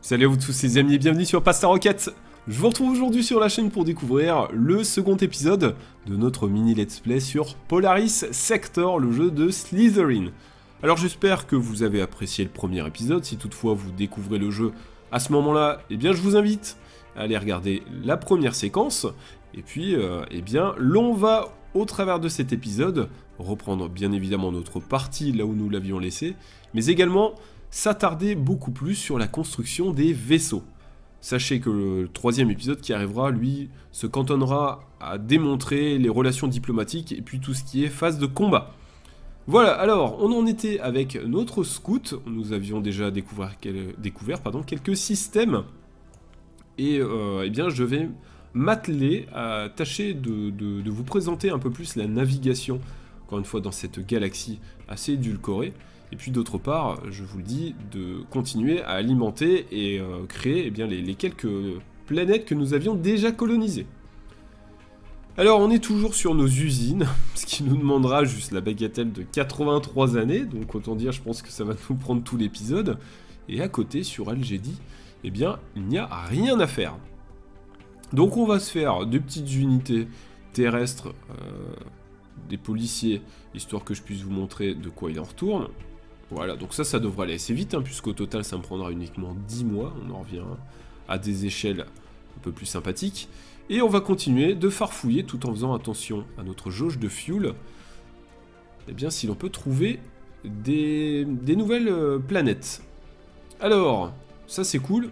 Salut à vous tous les amis et bienvenue sur Pasta Rocket. Je vous retrouve aujourd'hui sur la chaîne pour découvrir le second épisode de notre mini let's play sur Polaris Sector, le jeu de Slytherin. Alors j'espère que vous avez apprécié le premier épisode, si toutefois vous découvrez le jeu à ce moment-là, eh bien je vous invite à aller regarder la première séquence, et puis eh bien l'on va au travers de cet épisode reprendre bien évidemment notre partie là où nous l'avions laissé, mais également s'attarder beaucoup plus sur la construction des vaisseaux. Sachez que le troisième épisode qui arrivera, lui, se cantonnera à démontrer les relations diplomatiques et puis tout ce qui est phase de combat. Voilà, alors, on en était avec notre scout, nous avions déjà découvert quelques systèmes, et eh bien je vais m'atteler à tâcher de vous présenter un peu plus la navigation, encore une fois dans cette galaxie assez édulcorée. Et puis d'autre part, je vous le dis, de continuer à alimenter et créer eh bien, les quelques planètes que nous avions déjà colonisées. Alors on est toujours sur nos usines, ce qui nous demandera juste la bagatelle de 83 années, donc autant dire je pense que ça va nous prendre tout l'épisode. Et à côté, sur Algédi, eh bien, il n'y a rien à faire. Donc on va se faire des petites unités terrestres, des policiers, histoire que je puisse vous montrer de quoi il en retourne. Voilà, donc ça devrait aller assez vite, hein, puisqu'au total ça me prendra uniquement 10 mois, on en revient à des échelles un peu plus sympathiques. Et on va continuer de farfouiller tout en faisant attention à notre jauge de fuel. Eh bien, si l'on peut trouver des nouvelles planètes. Alors, ça c'est cool.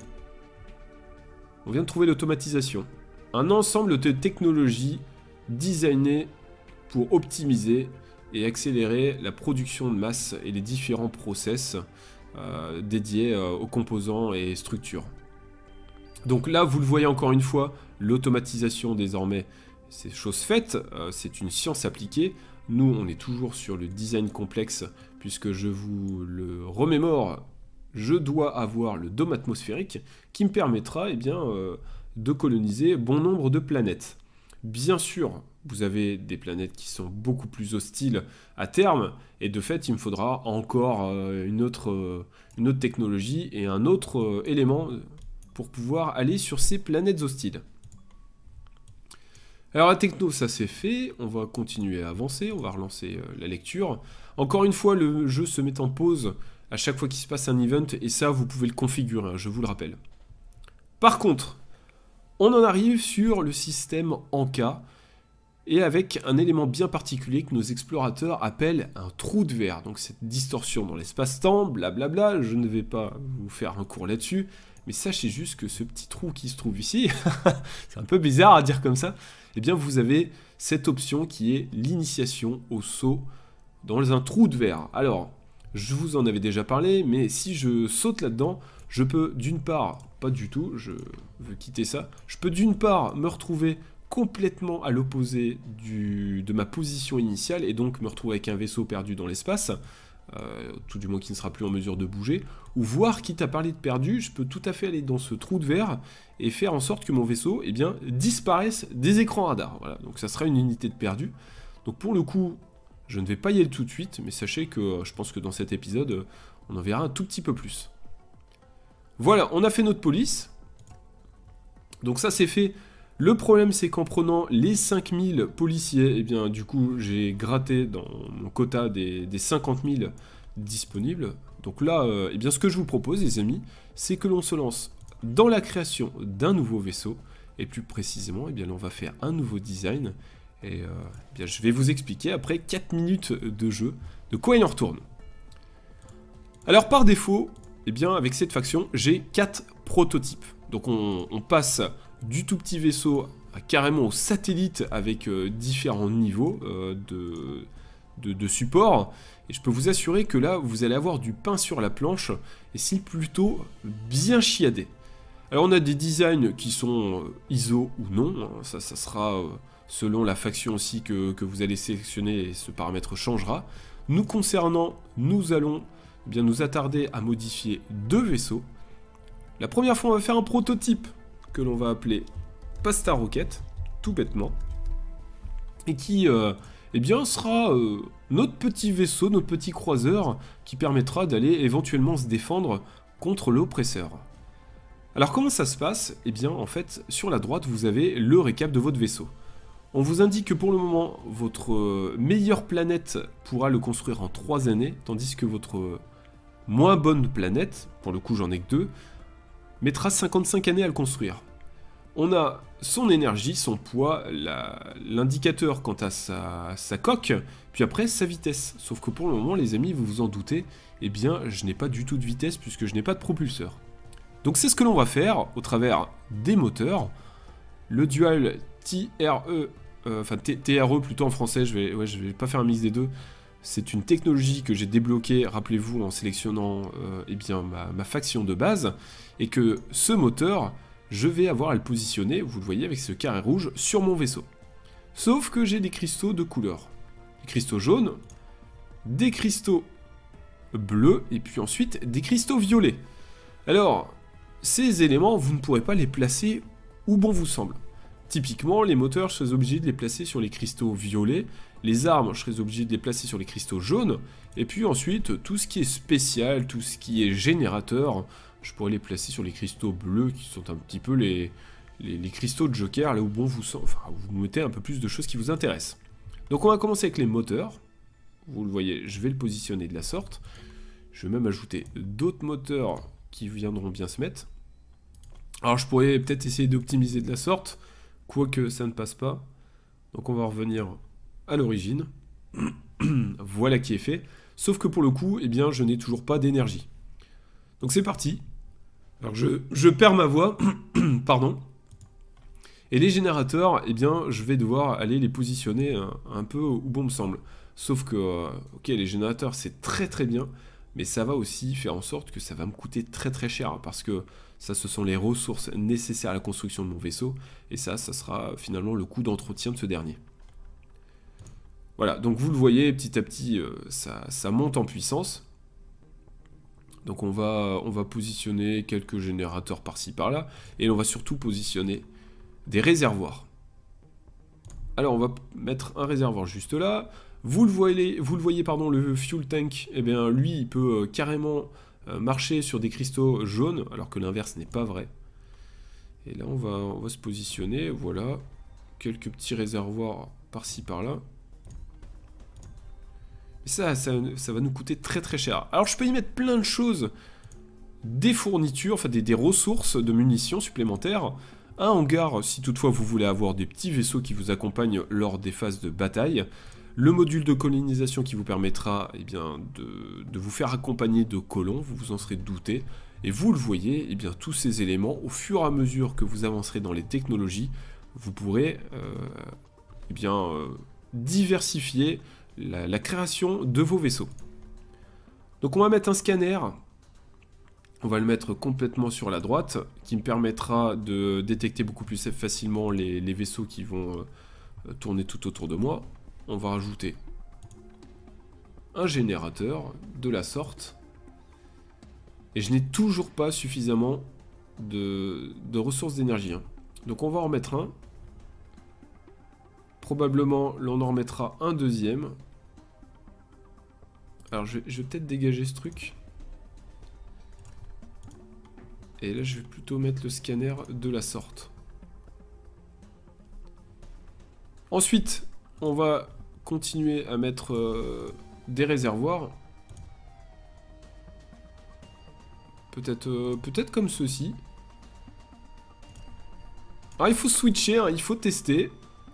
On vient de trouver l'automatisation. Un ensemble de technologies designées pour optimiser et accélérer la production de masse et les différents process dédiés aux composants et structures. Donc là, vous le voyez encore une fois, l'automatisation désormais, c'est chose faite, c'est une science appliquée. Nous, on est toujours sur le design complexe, puisque je vous le remémore, je dois avoir le dôme atmosphérique qui me permettra eh bien, de coloniser bon nombre de planètes. Bien sûr, vous avez des planètes qui sont beaucoup plus hostiles à terme, et de fait, il me faudra encore une autre technologie et un autre élément pour pouvoir aller sur ces planètes hostiles. Alors la techno, ça c'est fait, on va continuer à avancer, on va relancer la lecture. Encore une fois, le jeu se met en pause à chaque fois qu'il se passe un event, et ça, vous pouvez le configurer, hein, je vous le rappelle. Par contre, on en arrive sur le système Anka, et avec un élément bien particulier que nos explorateurs appellent un trou de verre. Donc cette distorsion dans l'espace-temps, blablabla, je ne vais pas vous faire un cours là-dessus, mais sachez juste que ce petit trou qui se trouve ici, c'est un peu bizarre à dire comme ça, eh bien vous avez cette option qui est l'initiation au saut dans un trou de verre. Alors, je vous en avais déjà parlé, mais si je saute là-dedans, je peux d'une part, pas du tout, je veux quitter ça, je peux d'une part me retrouver complètement à l'opposé de ma position initiale, et donc me retrouver avec un vaisseau perdu dans l'espace, tout du moins qui ne sera plus en mesure de bouger, ou voire, quitte à parler de perdu, je peux tout à fait aller dans ce trou de verre et faire en sorte que mon vaisseau eh bien, disparaisse des écrans radars. Voilà, donc ça sera une unité de perdu. Donc pour le coup, je ne vais pas y aller tout de suite, mais sachez que je pense que dans cet épisode, on en verra un tout petit peu plus. Voilà, on a fait notre police. Donc ça c'est fait. Le problème, c'est qu'en prenant les 5000 policiers, eh bien, du coup, j'ai gratté dans mon quota des 50 000 disponibles. Donc là, eh bien, ce que je vous propose, les amis, c'est que l'on se lance dans la création d'un nouveau vaisseau. Et plus précisément, eh bien, on va faire un nouveau design. Et eh bien, je vais vous expliquer, après 4 minutes de jeu, de quoi il en retourne. Alors, par défaut, eh bien, avec cette faction, j'ai 4 prototypes. Donc, on passe du tout petit vaisseau carrément au satellite avec différents niveaux de support, et je peux vous assurer que là vous allez avoir du pain sur la planche, et c'est plutôt bien chiadé. Alors on a des designs qui sont ISO ou non, hein, ça sera selon la faction aussi que vous allez sélectionner, et ce paramètre changera. Nous concernant, nous allons eh bien nous attarder à modifier 2 vaisseaux. La première fois on va faire un prototype que l'on va appeler Pasta Rocket, tout bêtement, et qui eh bien, sera notre petit vaisseau, notre petit croiseur, qui permettra d'aller éventuellement se défendre contre l'oppresseur. Alors comment ça se passe? Eh bien en fait sur la droite vous avez le récap de votre vaisseau. On vous indique que pour le moment votre meilleure planète pourra le construire en 3 années, tandis que votre moins bonne planète, pour le coup j'en ai que 2, mettra 55 années à le construire. On a son énergie, son poids, l'indicateur quant à sa coque, puis après sa vitesse. Sauf que pour le moment, les amis, vous vous en doutez, eh bien, je n'ai pas du tout de vitesse puisque je n'ai pas de propulseur. Donc c'est ce que l'on va faire au travers des moteurs. Le dual TRE plutôt en français, je vais pas faire un mix des deux. C'est une technologie que j'ai débloquée, rappelez-vous, en sélectionnant eh bien, ma faction de base, et que ce moteur, je vais avoir à le positionner, vous le voyez avec ce carré rouge, sur mon vaisseau. Sauf que j'ai des cristaux de couleur. Des cristaux jaunes, des cristaux bleus, et puis ensuite des cristaux violets. Alors, ces éléments, vous ne pourrez pas les placer où bon vous semble. Typiquement, les moteurs, je serais obligé de les placer sur les cristaux violets, les armes, je serais obligé de les placer sur les cristaux jaunes, et puis ensuite, tout ce qui est spécial, tout ce qui est générateur, je pourrais les placer sur les cristaux bleus, qui sont un petit peu les cristaux de Joker, là où bon vous semble, enfin, vous mettez un peu plus de choses qui vous intéressent. Donc on va commencer avec les moteurs, vous le voyez, je vais le positionner de la sorte, je vais même ajouter d'autres moteurs qui viendront bien se mettre. Alors je pourrais peut-être essayer d'optimiser de la sorte, quoique ça ne passe pas. Donc on va revenir à l'origine. Voilà qui est fait. Sauf que pour le coup, eh bien, je n'ai toujours pas d'énergie. Donc c'est parti. Alors je perds ma voix. Pardon. Et les générateurs, eh bien, je vais devoir aller les positionner un peu où bon me semble. Sauf que, ok, les générateurs, c'est très très bien. Mais ça va aussi faire en sorte que ça va me coûter très très cher. Parce que ça, ce sont les ressources nécessaires à la construction de mon vaisseau. Et ça sera finalement le coût d'entretien de ce dernier. Voilà, donc vous le voyez, petit à petit, ça monte en puissance. Donc on va positionner quelques générateurs par-ci par-là. Et on va surtout positionner des réservoirs. Alors on va mettre un réservoir juste là. Vous le voyez, pardon, le fuel tank, eh bien lui, il peut carrément marcher sur des cristaux jaunes, alors que l'inverse n'est pas vrai. Et là, on va se positionner, voilà, quelques petits réservoirs par-ci par-là. Ça va nous coûter très très cher. Alors je peux y mettre plein de choses, des fournitures, enfin des ressources de munitions supplémentaires, un hangar si toutefois vous voulez avoir des petits vaisseaux qui vous accompagnent lors des phases de bataille, le module de colonisation qui vous permettra eh bien, de vous faire accompagner de colons, vous vous en serez douté, et vous le voyez, eh bien, tous ces éléments, au fur et à mesure que vous avancerez dans les technologies, vous pourrez eh bien, diversifier la création de vos vaisseaux. Donc on va mettre un scanner, on va le mettre complètement sur la droite, qui me permettra de détecter beaucoup plus facilement les vaisseaux qui vont tourner tout autour de moi. On va rajouter un générateur de la sorte. Et je n'ai toujours pas suffisamment de ressources d'énergie. Hein. Donc on va en remettre un. Probablement, l'on en remettra un deuxième. Alors je vais peut-être dégager ce truc. Et là, je vais plutôt mettre le scanner de la sorte. Ensuite, on va continuer à mettre des réservoirs. Peut-être comme ceci. Alors il faut switcher, hein, il faut tester.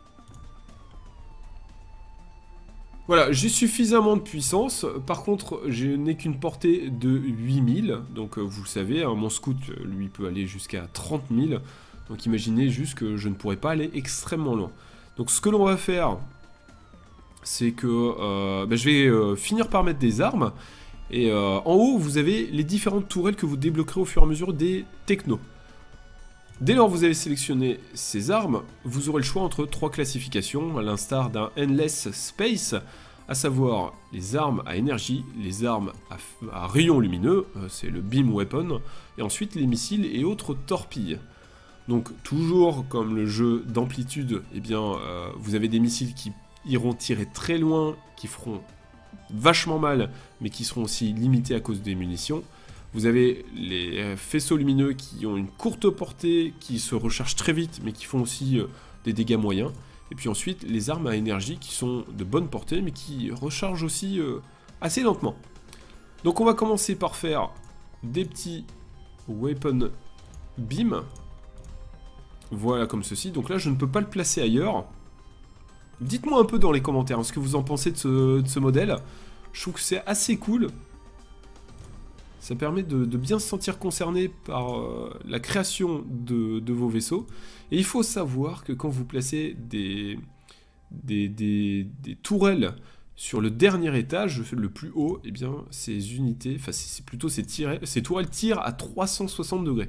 Voilà, j'ai suffisamment de puissance. Par contre, je n'ai qu'une portée de 8000. Donc vous le savez, hein, mon scout, lui, peut aller jusqu'à 30 000. Donc imaginez juste que je ne pourrais pas aller extrêmement loin. Donc ce que l'on va faire, c'est que je vais finir par mettre des armes. Et en haut, vous avez les différentes tourelles que vous débloquerez au fur et à mesure des technos. Dès lors que vous avez sélectionné ces armes, vous aurez le choix entre 3 classifications, à l'instar d'un Endless Space, à savoir les armes à énergie, les armes à rayons lumineux, c'est le Beam Weapon, et ensuite les missiles et autres torpilles. Donc toujours comme le jeu d'amplitude, eh bien, vous avez des missiles qui iront tirer très loin, qui feront vachement mal, mais qui seront aussi limités à cause des munitions. Vous avez les faisceaux lumineux qui ont une courte portée, qui se rechargent très vite, mais qui font aussi des dégâts moyens. Et puis ensuite, les armes à énergie qui sont de bonne portée, mais qui rechargent aussi assez lentement. Donc on va commencer par faire des petits weapon beam. Voilà, comme ceci. Donc là, je ne peux pas le placer ailleurs. Dites-moi un peu dans les commentaires ce que vous en pensez de ce modèle. Je trouve que c'est assez cool. Ça permet de bien se sentir concerné par la création de vos vaisseaux. Et il faut savoir que quand vous placez des tourelles sur le dernier étage, le plus haut, eh bien ces unités, enfin c'est plutôt ces tourelles tirent à 360 degrés.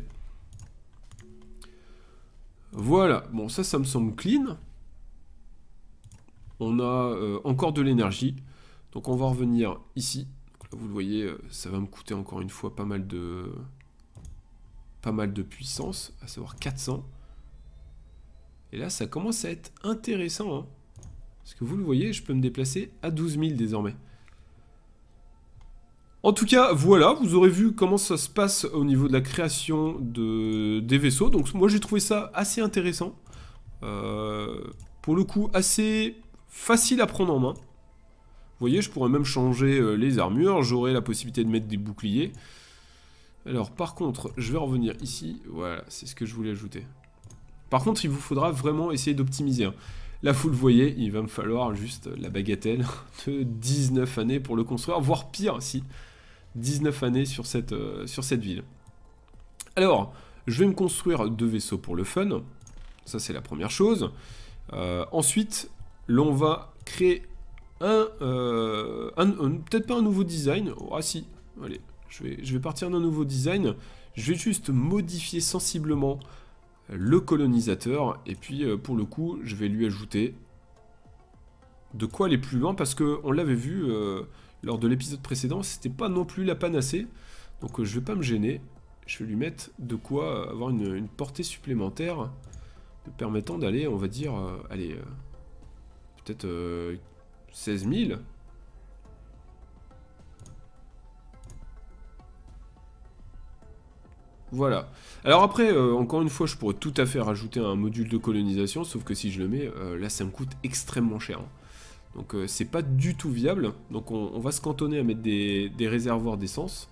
Voilà, bon ça me semble clean. On a encore de l'énergie. Donc on va revenir ici. Donc là, vous le voyez, ça va me coûter encore une fois pas mal de puissance, à savoir 400. Et là, ça commence à être intéressant. Hein, parce que vous le voyez, je peux me déplacer à 12 000 désormais. En tout cas, voilà, vous aurez vu comment ça se passe au niveau de la création des vaisseaux. Donc moi, j'ai trouvé ça assez intéressant. Pour le coup, assez facile à prendre en main. Vous voyez, je pourrais même changer les armures. J'aurai la possibilité de mettre des boucliers. Alors, par contre, je vais revenir ici. Voilà, c'est ce que je voulais ajouter. Par contre, il vous faudra vraiment essayer d'optimiser. Hein. Là, vous le voyez, il va me falloir juste la bagatelle de 19 années pour le construire, voire pire, si. 19 années sur cette ville. Alors, je vais me construire 2 vaisseaux pour le fun. Ça, c'est la première chose. Ensuite, l'on va créer peut-être pas un nouveau design. Oh, ah si, allez, je vais partir d'un nouveau design. Je vais juste modifier sensiblement le colonisateur. Et puis, pour le coup, je vais lui ajouter de quoi aller plus loin. Parce qu'on l'avait vu lors de l'épisode précédent, c'était pas non plus la panacée. Donc, je vais pas me gêner. Je vais lui mettre de quoi avoir une portée supplémentaire me permettant d'aller, on va dire, allez, peut-être 16 000. Voilà. Alors après, encore une fois, je pourrais tout à fait rajouter un module de colonisation, sauf que si je le mets, là, ça me coûte extrêmement cher. Hein. Donc c'est pas du tout viable. Donc on va se cantonner à mettre des réservoirs d'essence.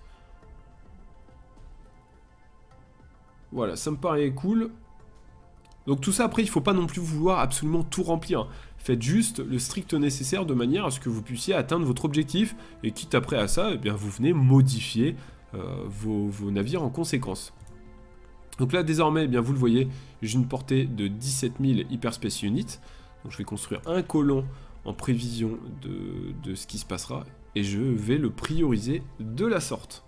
Voilà, ça me paraît cool. Donc tout ça, après, il ne faut pas non plus vouloir absolument tout remplir. Hein. Faites juste le strict nécessaire de manière à ce que vous puissiez atteindre votre objectif. Et quitte après à ça, eh bien, vous venez modifier vos navires en conséquence. Donc là, désormais, eh bien, vous le voyez, j'ai une portée de 17 000 Hyperspace Units. Donc je vais construire un colon en prévision de ce qui se passera. Et je vais le prioriser de la sorte.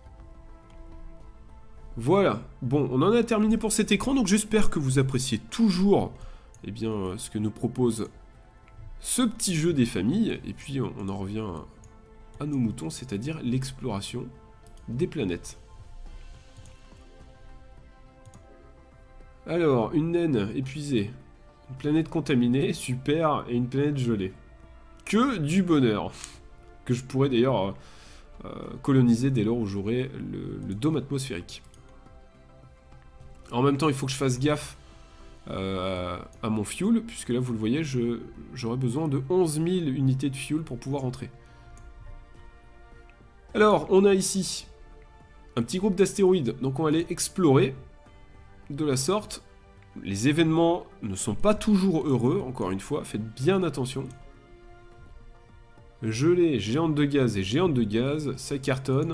Voilà, bon, on en a terminé pour cet écran, donc j'espère que vous appréciez toujours eh bien, ce que nous propose ce petit jeu des familles, et puis on en revient à nos moutons, c'est-à-dire l'exploration des planètes. Alors, une naine épuisée, une planète contaminée, super, et une planète gelée. Que du bonheur, que je pourrais d'ailleurs coloniser dès lors où j'aurai le dôme atmosphérique. En même temps, il faut que je fasse gaffe à mon fuel, puisque là, vous le voyez, j'aurai besoin de 11 000 unités de fuel pour pouvoir entrer. Alors, on a ici un petit groupe d'astéroïdes, donc on va aller explorer de la sorte. Les événements ne sont pas toujours heureux, encore une fois, faites bien attention. Gelée, géante de gaz et géante de gaz, ça cartonne.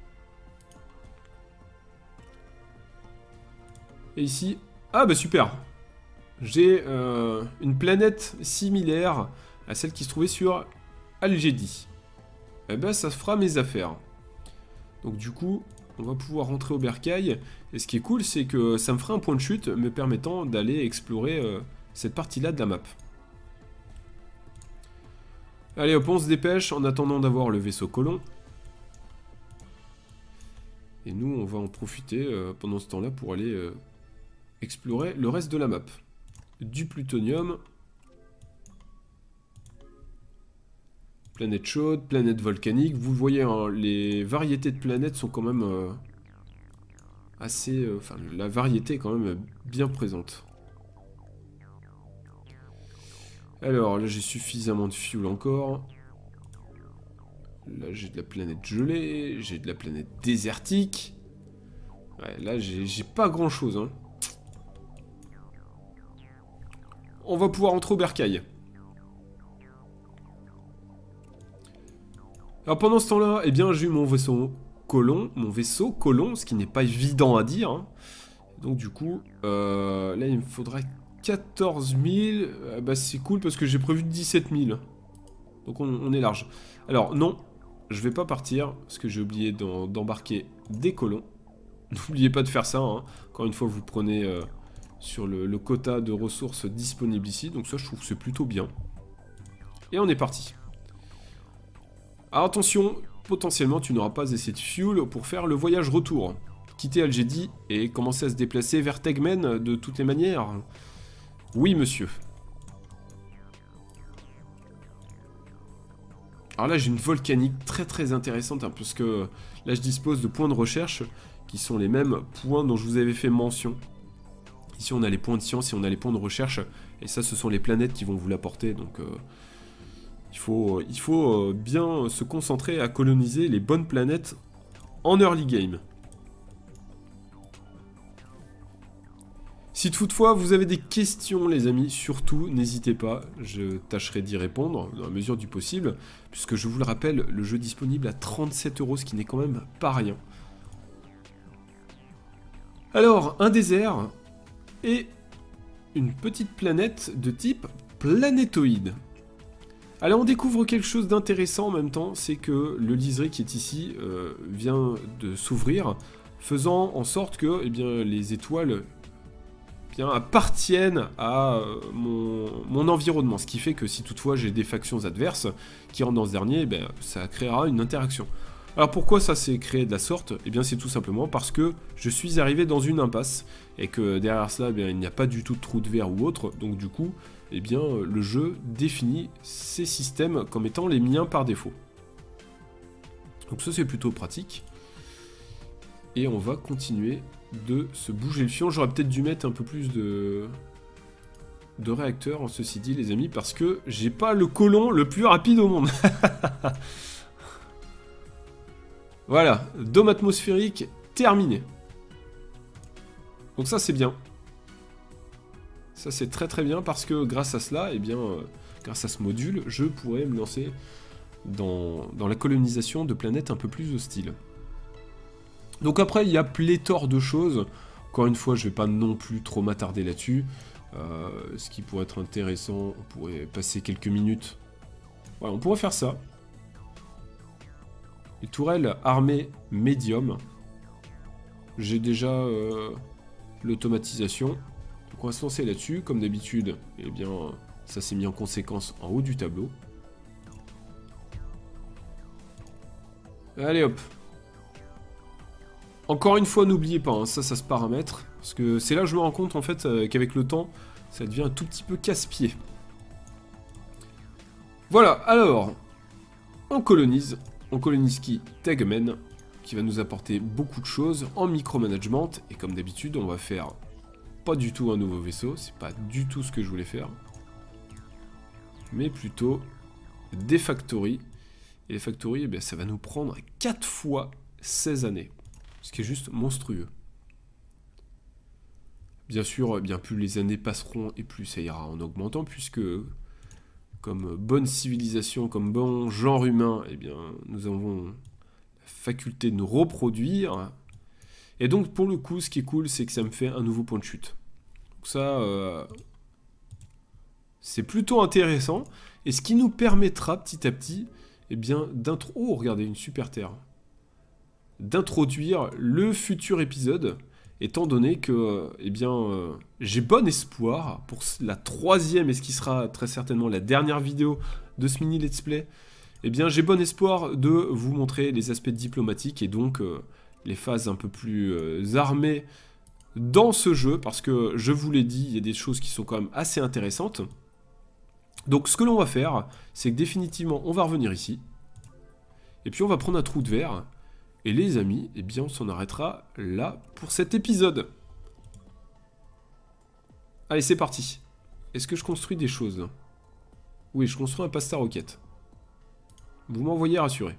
Et ici, ah bah super, j'ai une planète similaire à celle qui se trouvait sur Algédie. Eh ben ça fera mes affaires. Donc du coup, on va pouvoir rentrer au bercail. Et ce qui est cool, c'est que ça me fera un point de chute me permettant d'aller explorer cette partie-là de la map. Allez hop, on se dépêche en attendant d'avoir le vaisseau colon. Et nous, on va en profiter pendant ce temps-là pour aller explorer le reste de la map. Du plutonium. Planète chaude, planète volcanique. Vous voyez, hein, les variétés de planètes sont quand même assez... Enfin, la variété est quand même bien présente. Alors, là, j'ai suffisamment de fuel encore. Là, j'ai de la planète gelée, j'ai de la planète désertique. Ouais, là, j'ai pas grand-chose, hein. On va pouvoir entrer au bercail. Alors pendant ce temps-là, eh bien j'ai eu mon vaisseau colon, ce qui n'est pas évident à dire. Hein. Donc du coup, là il me faudrait 14 000. Bah c'est cool parce que j'ai prévu 17 000. Donc on est large. Alors non, je vais pas partir parce que j'ai oublié d'embarquer des colons. N'oubliez pas de faire ça. Hein. Encore une fois, vous prenez sur le quota de ressources disponibles ici. Donc ça, je trouve que c'est plutôt bien. Et on est parti. Alors attention, potentiellement tu n'auras pas assez de fuel pour faire le voyage retour. Quitter Algédi et commencer à se déplacer vers Tegmen de toutes les manières. Oui monsieur. Alors là j'ai une volcanique très intéressante hein, parce que là je dispose de points de recherche qui sont les mêmes points dont je vous avais fait mention. Ici on a les points de science et on a les points de recherche et ça ce sont les planètes qui vont vous l'apporter donc... Il faut bien se concentrer à coloniser les bonnes planètes en early game. Si toutefois vous avez des questions les amis, surtout n'hésitez pas, je tâcherai d'y répondre dans la mesure du possible, puisque je vous le rappelle, le jeu est disponible à 37 €, ce qui n'est quand même pas rien. Alors, un désert et une petite planète de type planétoïde. Alors on découvre quelque chose d'intéressant en même temps, c'est que le liseré qui est ici vient de s'ouvrir, faisant en sorte que eh bien, les étoiles appartiennent à mon environnement, ce qui fait que si toutefois j'ai des factions adverses qui rentrent dans ce dernier, eh bien, ça créera une interaction. Alors pourquoi ça s'est créé de la sorte? Eh bien c'est tout simplement parce que je suis arrivé dans une impasse, et que derrière cela, eh bien, il n'y a pas du tout de trou de verre ou autre, donc du coup... eh bien, le jeu définit ces systèmes comme étant les miens par défaut. Donc ça, c'est plutôt pratique. Et on va continuer de se bouger le fion. J'aurais peut-être dû mettre un peu plus de réacteurs, en ceci dit, les amis, parce que j'ai pas le colon le plus rapide au monde. Voilà, dôme atmosphérique terminé. Donc ça, c'est bien. Ça c'est très bien parce que grâce à cela, eh bien, grâce à ce module, je pourrais me lancer dans la colonisation de planètes un peu plus hostiles. Donc après, il y a pléthore de choses. Encore une fois, je ne vais pas non plus trop m'attarder là-dessus. Ce qui pourrait être intéressant, on pourrait passer quelques minutes. Voilà, on pourrait faire ça. Les tourelles armées médium. J'ai déjà l'automatisation. Donc on va se lancer là-dessus, comme d'habitude, eh bien, ça s'est mis en conséquence en haut du tableau. Allez hop. Encore une fois, n'oubliez pas, hein, ça se paramètre, parce que c'est là que je me rends compte en fait qu'avec le temps, ça devient un tout petit peu casse-pied. Voilà, alors, on colonise qui? Tegmen, qui va nous apporter beaucoup de choses en micromanagement, et comme d'habitude, on va faire... pas du tout un nouveau vaisseau, c'est pas du tout ce que je voulais faire. Mais plutôt des factories. Et les factories, eh bien, ça va nous prendre 4 fois 16 années. Ce qui est juste monstrueux. Bien sûr, eh bien, plus les années passeront et plus ça ira en augmentant, puisque comme bonne civilisation, comme bon genre humain, eh bien, nous avons la faculté de nous reproduire. Et donc pour le coup, ce qui est cool, c'est que ça me fait un nouveau point de chute. Donc ça, c'est plutôt intéressant. Et ce qui nous permettra petit à petit, eh bien, oh, regardez, une super terre. D'introduire le futur épisode, étant donné que, eh bien, j'ai bon espoir pour la 3e, et ce qui sera très certainement la dernière vidéo de ce mini let's play, eh bien, j'ai bon espoir de vous montrer les aspects diplomatiques et donc les phases un peu plus armées dans ce jeu, parce que, je vous l'ai dit, il y a des choses qui sont quand même assez intéressantes. Donc, ce que l'on va faire, c'est que définitivement, on va revenir ici, et puis on va prendre un trou de verre, Et les amis, eh bien on s'en arrêtera là pour cet épisode. Allez, c'est parti. Est-ce que je construis des choses? Oui, je construis un pasta roquette. Vous m'envoyez rassurer.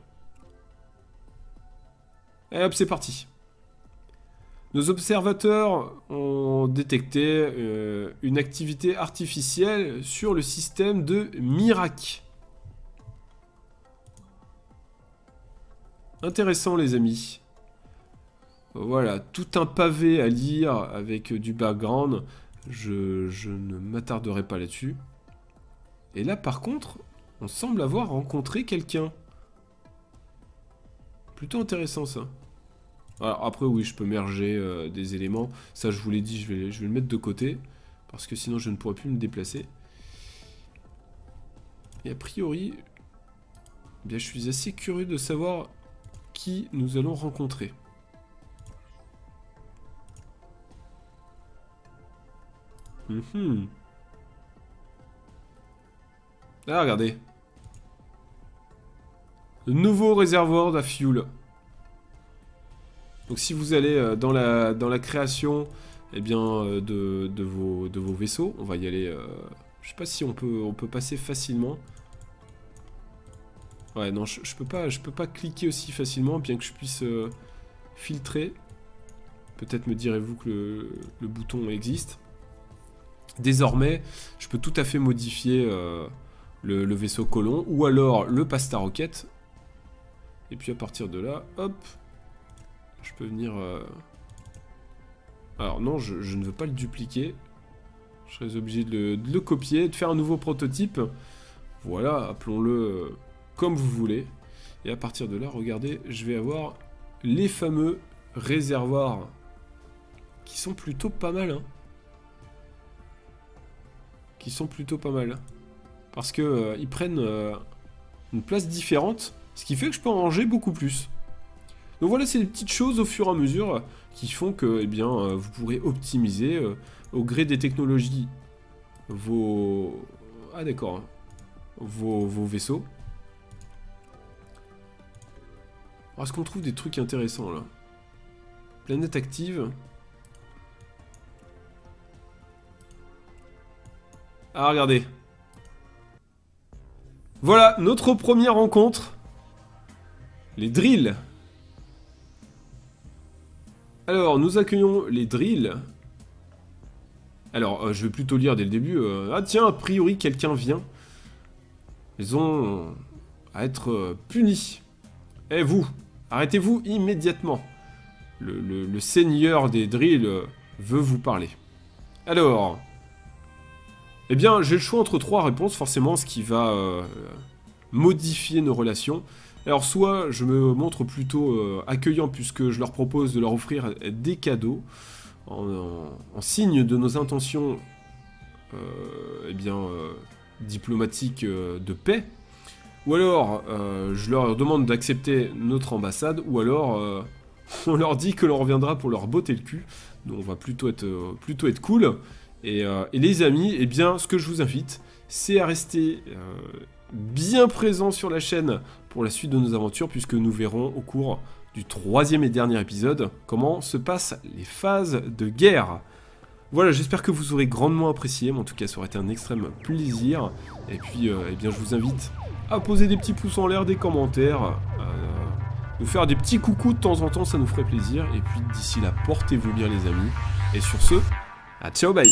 Et hop, c'est parti. Nos observateurs ont détecté une activité artificielle sur le système de Mirac. Intéressant, les amis. Voilà, tout un pavé à lire avec du background. Je ne m'attarderai pas là-dessus. Et là, par contre, on semble avoir rencontré quelqu'un. Plutôt intéressant, ça. Alors, après, oui, je peux merger des éléments. Ça, je vous l'ai dit, je vais le mettre de côté. Parce que sinon, je ne pourrais plus me déplacer. Et a priori, eh bien, je suis assez curieux de savoir qui nous allons rencontrer. Ah, regardez. Le nouveau réservoir à fuel. Donc si vous allez dans la création eh bien, de vos vaisseaux, on va y aller... je sais pas si on peut passer facilement. Ouais, non, je peux pas cliquer aussi facilement, bien que je puisse filtrer. Peut-être me direz-vous que le bouton existe. Désormais, je peux tout à fait modifier le vaisseau colon, ou alors le pasta roquette. Et puis à partir de là, hop, je peux venir... Alors non, je ne veux pas le dupliquer. Je serais obligé de le copier, de faire un nouveau prototype. Voilà, appelons-le comme vous voulez. Et à partir de là, regardez, je vais avoir les fameux réservoirs qui sont plutôt pas mal, hein. Qui sont plutôt pas mal. Parce que ils prennent une place différente, ce qui fait que je peux en ranger beaucoup plus. Donc voilà, c'est des petites choses au fur et à mesure qui font que, eh bien, vous pourrez optimiser au gré des technologies vos... Ah d'accord, vos vaisseaux. Alors, est-ce qu'on trouve des trucs intéressants là? Planète active. Ah, regardez. Voilà, notre première rencontre. Les drills. Alors, nous accueillons les drills. Alors, je vais plutôt lire dès le début. Ah tiens, a priori, quelqu'un vient. Ils ont à être punis. Eh vous, arrêtez-vous immédiatement. Le seigneur des drills veut vous parler. Alors... Eh bien, j'ai le choix entre trois réponses, forcément, ce qui va modifier nos relations. Alors, soit je me montre plutôt accueillant, puisque je leur propose de leur offrir des cadeaux, en signe de nos intentions, eh bien, diplomatiques de paix. Ou alors, je leur demande d'accepter notre ambassade, ou alors, on leur dit que l'on reviendra pour leur botter le cul. Donc, on va plutôt être cool. Et les amis, eh bien, ce que je vous invite, c'est à rester bien présent sur la chaîne pour la suite de nos aventures, puisque nous verrons au cours du 3e et dernier épisode comment se passent les phases de guerre. Voilà, j'espère que vous aurez grandement apprécié, mais en tout cas, ça aurait été un extrême plaisir. Et puis, eh bien, je vous invite à poser des petits pouces en l'air, des commentaires, nous faire des petits coucous de temps en temps, ça nous ferait plaisir. Et puis, d'ici là, portez-vous bien, les amis. Et sur ce... Ah, ciao, bye.